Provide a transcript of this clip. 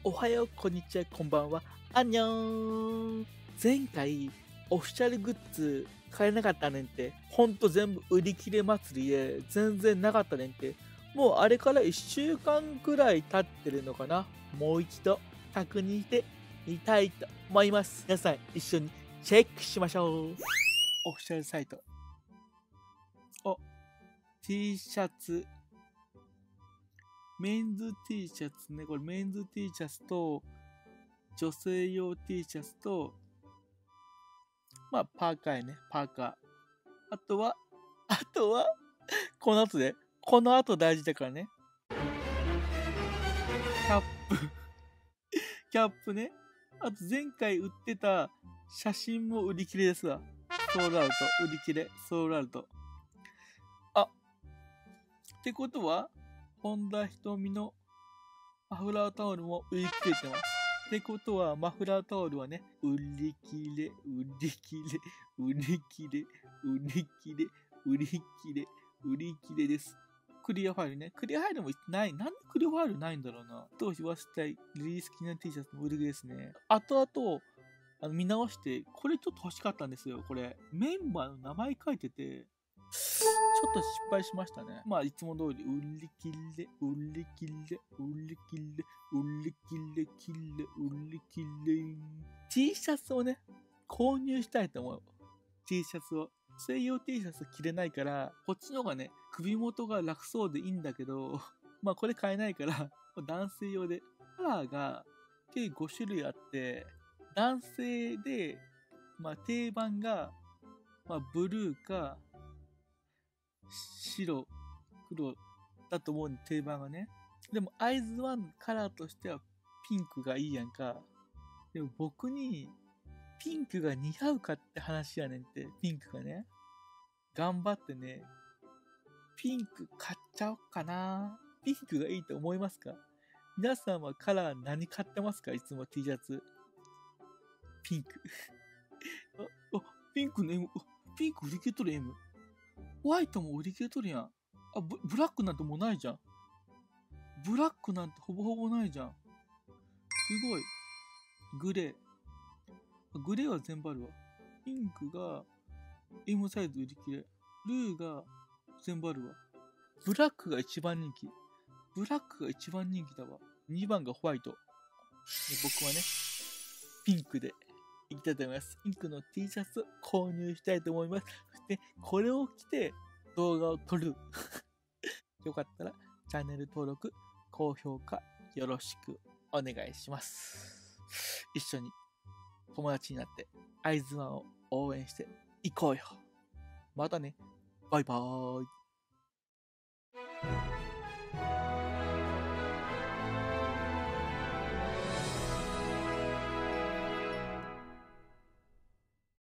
おはよう、こんにちは、こんばんは。アンニョン。前回、オフィシャルグッズ買えなかったねんて。ほんと全部売り切れ祭りで全然なかったねんて。もうあれから1週間くらい経ってるのかな。もう一度確認してみたいと思います。皆さん一緒にチェックしましょう。オフィシャルサイト。お、T シャツ。メンズ T シャツね。これメンズ T シャツと、女性用 T シャツと、まあ、パーカーやね。パーカー。あとは、この後で。この後大事だからね。キャップ。キャップね。あと前回売ってた写真も売り切れですわ。ソールアウト。売り切れ。ソールアウト。あ。ってことは、本田瞳のマフラータオルも売り切れてます。ってことは、マフラータオルはね、売り切れ、売り切れ、売り切れ、売り切れ、売り切れ、売り切れです。クリアファイルね。クリアファイルもない。なんでクリアファイルないんだろうな。当時はしたいリリース記念 T シャツの売り切れですね。後々、見直して、これちょっと欲しかったんですよ。これ、メンバーの名前書いてて、ちょっと失敗しましたね。まあ、いつも通り、売り切れ、売り切れ、売り切れ、売り切れ、売り切れ。T シャツをね、購入したいと思う。T シャツを。西洋 T シャツ着れないから、こっちの方がね、首元が楽そうでいいんだけど、まあこれ買えないから、男性用で。カラーが計5種類あって、男性で、まあ定番が、まあブルーか、白、黒だと思う定番がね。でも、アイズワンカラーとしてはピンクがいいやんか。でも僕にピンクが似合うかって話やねんって、ピンクがね。頑張ってね、ピンク買っちゃおうかな。ピンクがいいと思いますか？皆さんはカラー何買ってますか？いつも T シャツ。ピンク。ピンクの M、ピンク売り切れとる M。ホワイトも売り切れとるやん。ブラックなんてもうないじゃん。ブラックなんてほぼほぼないじゃん。すごい。グレー。グレーは全部あるわ。ピンクが M サイズ売り切れ。ブルーが全部あるわ。ブラックが一番人気。ブラックが一番人気だわ。2番がホワイト。で僕はね、ピンクでいきたいと思います。ピンクの T シャツを購入したいと思います。そして、これを着て動画を撮る。よかったらチャンネル登録、高評価よろしくお願いします。一緒に友達になってアイズワンを応援していこうよ。またね。バイバーイ。